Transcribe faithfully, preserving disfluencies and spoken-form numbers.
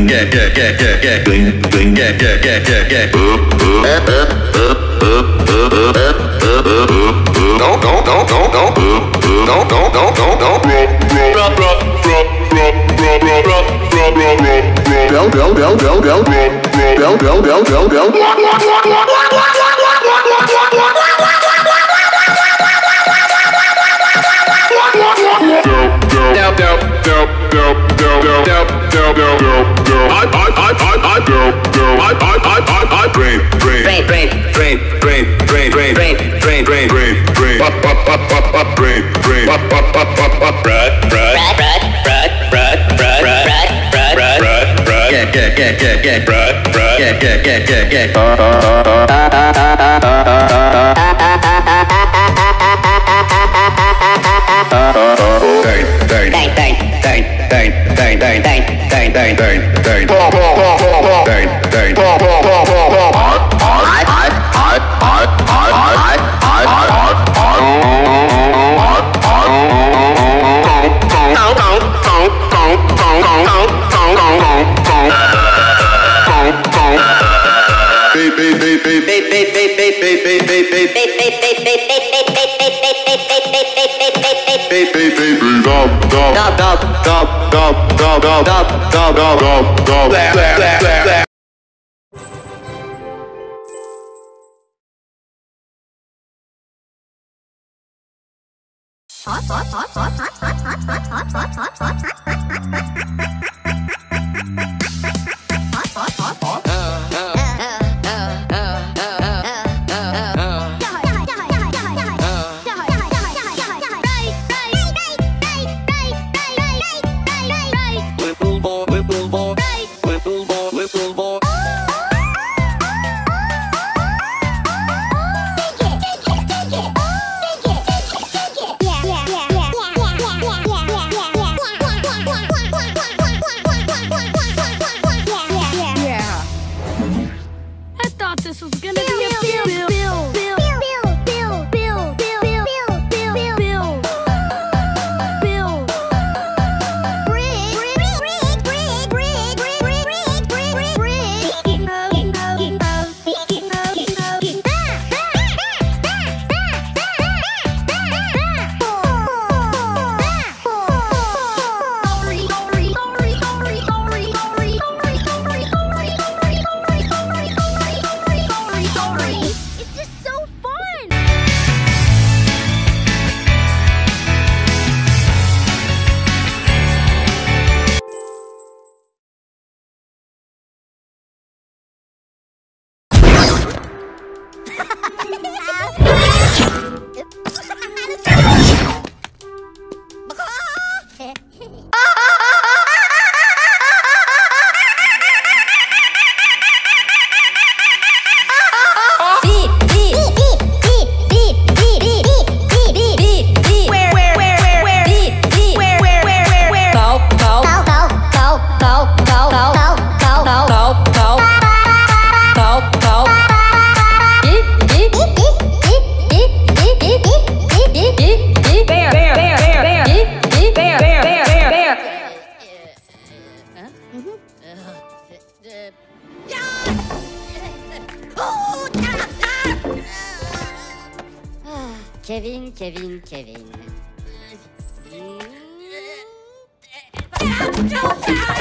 get get get get get green green get get get get get up up up up up up no no no no no no no no no no rub rub rub rub rub rub rub rub go go go go go go go go go go Go go go go go go go go go go go I I I I I go go I I I I I brain brain brain brain brain brain brain brain brain brain brain brain up up up up up brain brain up up up up up brad brad brad brad brad brad brad brad brad brad brad get get get get get brad brad get get get get get Bang, bang, bang, bang, bang, bang, bang, bang, bang, bang, bang, bang, bang, bang, beep beep beep beep beep beep beep beep beep beep beep beep beep beep beep dog dog dog dog dog dog dog dog dog dog dog dog blah blah blah blah hot hot hot hot hot hot hot hot hot hot hot hot hot Kevin, Kevin, Kevin.